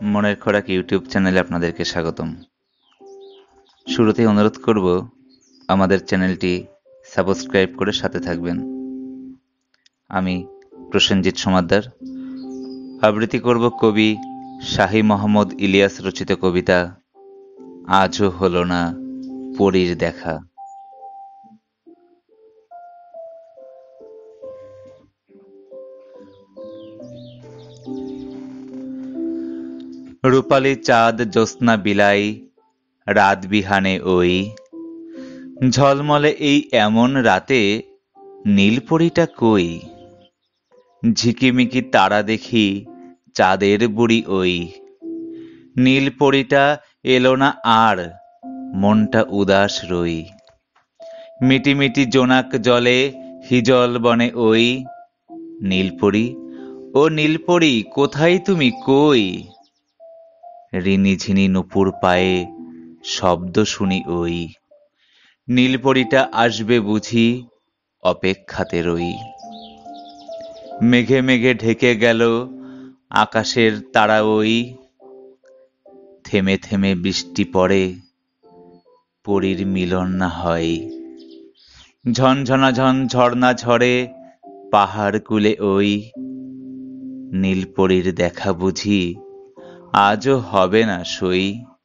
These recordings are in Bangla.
মনের খোরাক ইউটিউব চ্যানেলে আপনাদেরকে স্বাগতম। শুরুতেই অনুরোধ করব আমাদের চ্যানেলটি সাবস্ক্রাইব করে সাথে থাকবেন। আমি প্রসেনজিৎ সমাদ্দার আবৃত্তি করব কবি শাহী মোহাম্মদ ইলিয়াস রচিত কবিতা আজও হলো না পরীর দেখা। রূপালী চাঁদ জ্যোৎস্না বিলাই রাত বিহানে ওই ঝলমলে এই এমন রাতে নীলপরীটা কই। ঝিকিমিকি তারা দেখি চাঁদের বুড়ি ওই। নীলপরীটা এলো না আর মনটা উদাস রই। মিটিমিটি জোনাক জলে হিজল বনে ওই। নীলপরী ও নীলপরী কোথায় তুমি কই। রিনি ঝিনি নুপুর পায়ে শব্দ শুনি ওই। নীলপরীটা আসবে বুঝি অপেক্ষাতে রই। মেঘে মেঘে ঢেকে গেল আকাশের তারা ওই। থেমে থেমে বৃষ্টি পড়ে পরীর মিলন না হয়। ঝনঝনা ঝর্ণা ঝরে পাহাড় কুলে ওই। নীলপরীর দেখা বুঝি আজও হবে না সই।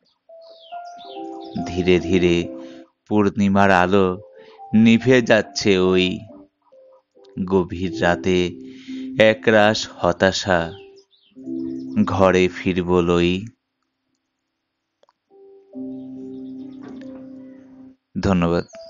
ধীরে ধীরে পূর্ণিমার আলো নিভে যাচ্ছে ওই। গভীর রাতে একরাশ হতাশা ঘরে ফিরব লই। ধন্যবাদ।